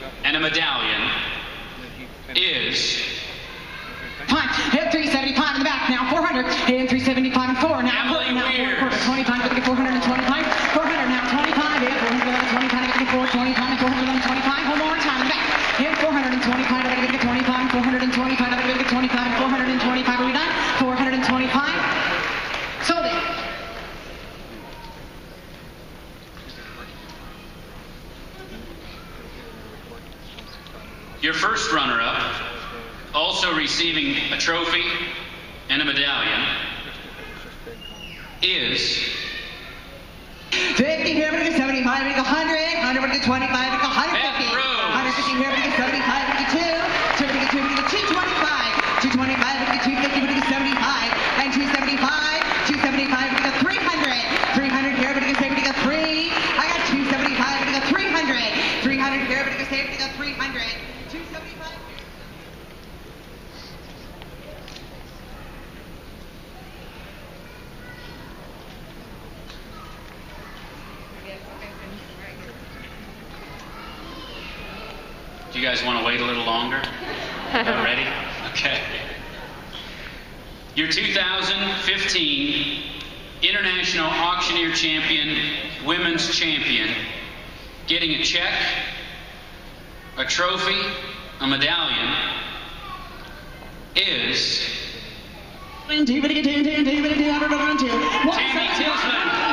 and a medallion is... Fine. Hit 375 in the back. Now 400. Hit 375 and 4. Now Emily now Weir. 25. Look at 425. 400 now 25. Hit 425. Look at 425. 425. One more time in the back. Hit 425. Look at 25. 425. Look at 25. 425. Are we done? 425. Sold it. Your first runner-up, also receiving a trophy and a medallion, is... 50 here, 75, 100, 100, 25, 150. 150 here, 75, 2, 225, 225, 250, 275, and 275, 275, 300, 300 here, 3. I got 275, 300, 300 here, 300, 275. Do you guys want to wait a little longer? Ready? Okay. Your 2015 International Auctioneer Champion, Women's Champion, getting a check, a trophy, a medallion, is... Tammy Tisland.